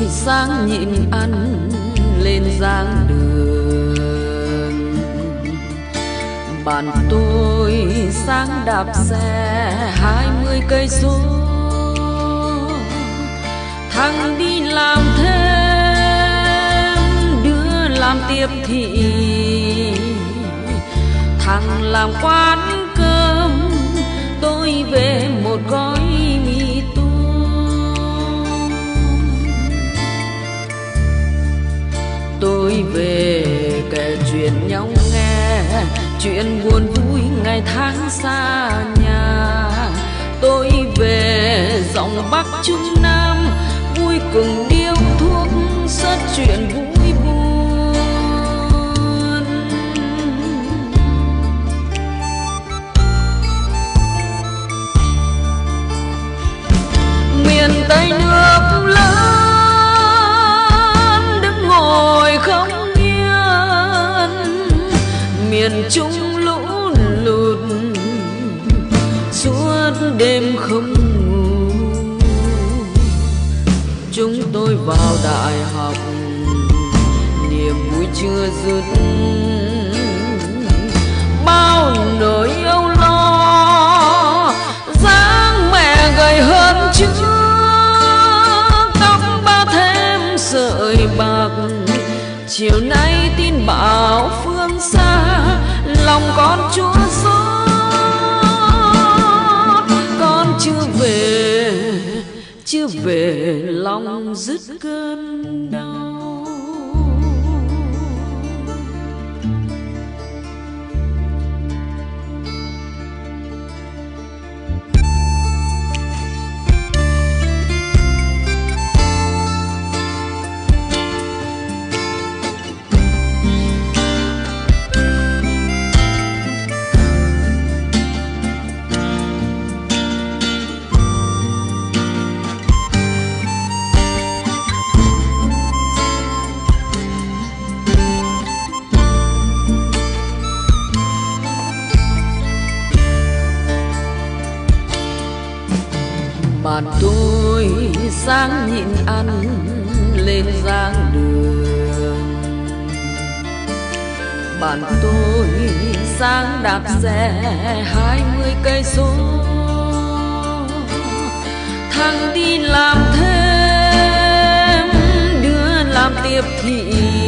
sáng nhịn ăn lên giang đường. Bạn tôi sáng đạp xe 20 cây số, thằng đi làm thêm, đứa làm tiếp thị, thằng làm quán cơm, tôi về một gói mì tôm. Tôi về kể chuyện nhau nghe, chuyện buồn vui ngày tháng xa nhà. Tôi về giọng Bắc Trung Nam, vui cùng điếu thuốc rất chuyện vui buồn. Miền Tây nước lớn đứng ngồi không yên, miền Trung lũ lụt suốt đêm không ngủ. Chúng tôi vào đại học, niềm vui chưa dứt, bao nỗi âu lo, dáng mẹ gầy hơn trước, tóc ba thêm sợi bạc. Chiều nay tin bảo phương xa, lòng con chua xót. Con chưa về lòng dứt cơn đau. Bạn tôi sáng nhịn ăn lên giang đường. Bạn tôi sáng đạp xe 20 cây số, thằng đi làm thêm, đứa làm tiếp thị,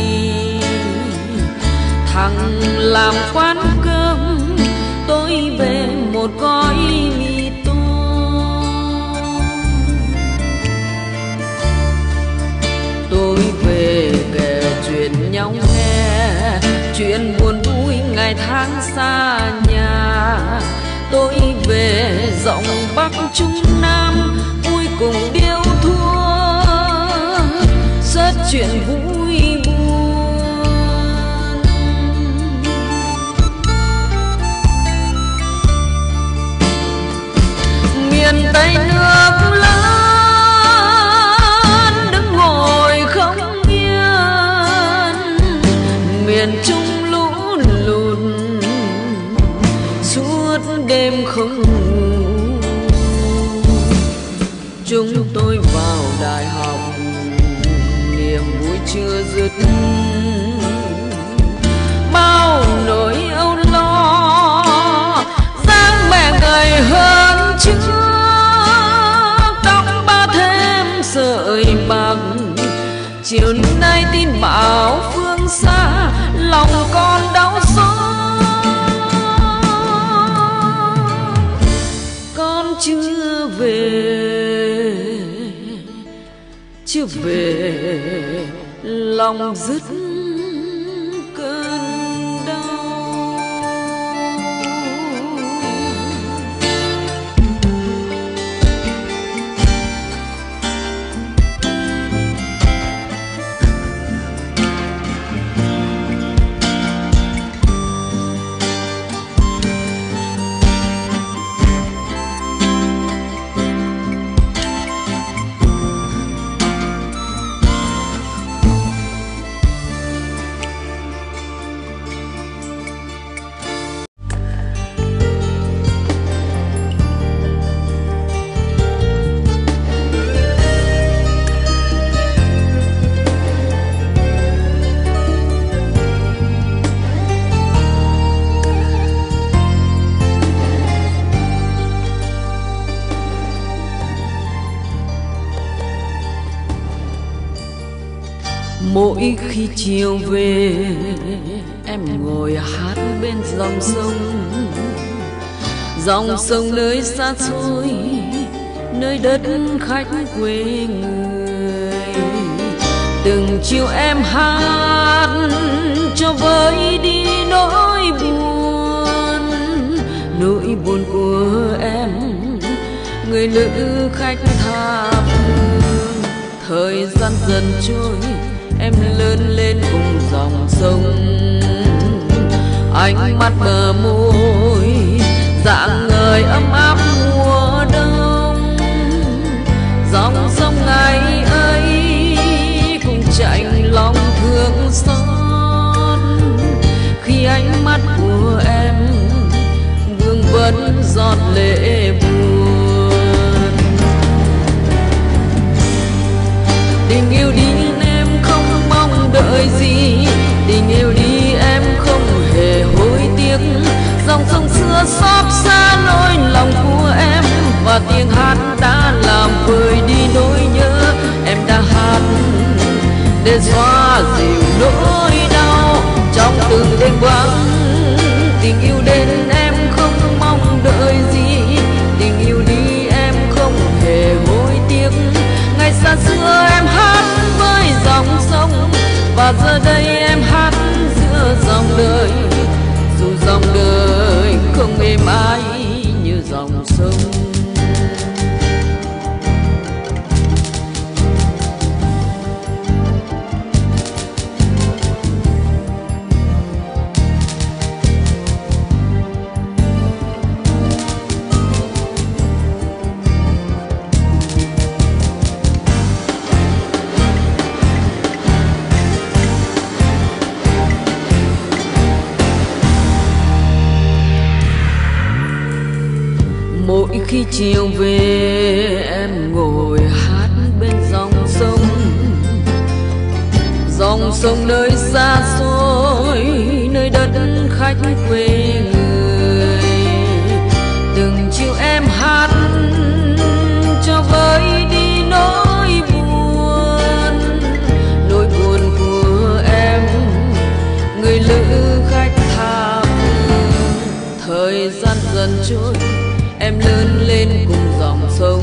thằng làm quán cơm, tôi về một gói mì tôm. Tôi về kể chuyện nhau nghe, chuyện buồn vui ngày tháng xa nhà. Tôi về giọng Bắc Trung Nam, vui cùng điếu thuốc rất chuyện vui buồn. Miền Tây nước lớn đứng ngồi không yên, miền Trung lũ lụt suốt đêm không ngủ. Chúng tôi vào đại học, niềm vui chưa dứt, bao nỗi âu lo, dáng mẹ gầy hơn trước, tóc ba thêm sợi bạc. Chiều nay tin bảo phương xa, lòng con đau xót. Con chưa về lòng dứt cơn đau. Mỗi khi chiều về em ngồi hát bên dòng sông nơi xa xôi, nơi đất khách quê người. Từng chiều em hát cho vơi đi nỗi buồn của em, người nữ khách tha phương. Thời gian dần trôi, em lớn lên cùng dòng sông, ánh mắt bờ môi dạng người ấm áp mùa đông. Dòng sông ngày ấy cùng chạnh lòng thương xót, khi ánh mắt của em vương vấn giọt lệ buồn. Tình yêu đi em không mong đợi gì, tình yêu đi em không hề hối tiếc. Dòng sông xưa xót xa nỗi lòng của em, và tiếng hát đã làm vơi đi nỗi nhớ. Em đã hát để xóa dịu nỗi đau trong từng đêm vắng. Tình yêu đến em không mong đợi gì, tình yêu đi em không hề hối tiếc. Ngày xa xưa em hát với dòng sông, và giờ đây em hát giữa dòng đời. Dù dòng đời không êm ái như dòng sông. Mỗi khi chiều về em ngồi hát bên dòng sông nơi xa xôi, nơi đất khách quê người. Từng chiều em hát cho vơi đi nỗi buồn của em, người lữ khách tha phương. Thời gian dần trôi, em lớn lên cùng dòng sông,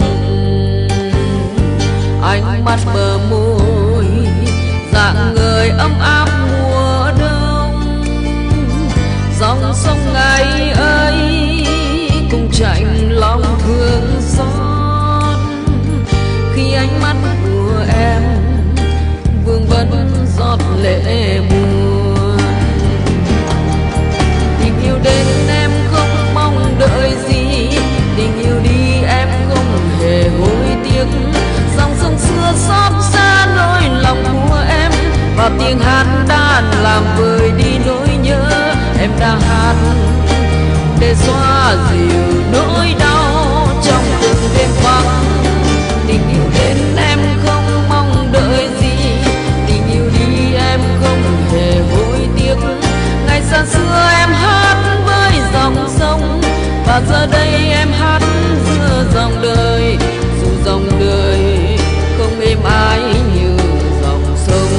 ánh mắt bờ môi dạng người ấm áp mùa đông. Dòng sông ngày ấy cùng chạnh lòng thương xót, khi ánh mắt của em vương vấn giọt lệ buồn. Tình yêu đến em không mong đợi gì, tình yêu đi em không hề hối tiếc. Dòng sông xưa xót xa nỗi lòng của em, và tiếng hát đã làm vơi đi nỗi nhớ. Em đã hát để xóa dịu nỗi đau trong từng đêm vắng. Tình yêu đến em không mong đợi gì, tình yêu đi em không hề hối tiếc. Ngày xa xưa em hát với dòng sông, và giờ đây em hát giữa dòng đời. Dù dòng đời không êm ái như dòng sông.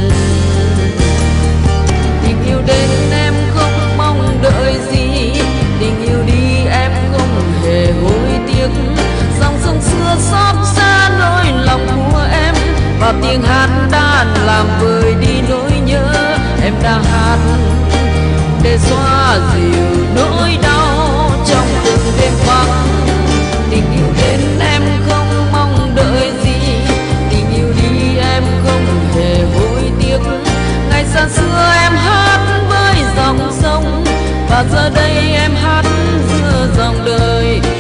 Tình yêu đến em không mong đợi gì, tình yêu đi em không hề hối tiếc. Dòng sông xưa xót xa nỗi lòng của em, và tiếng hát đã làm vơi đi nỗi nhớ. Em đã hát để xóa dịu nỗi đau trong từng đêm vắng. Tình yêu đến em không mong đợi gì, tình yêu đi em không hề hối tiếc. Ngày xa xưa em hát với dòng sông, và giờ đây em hát giữa dòng đời.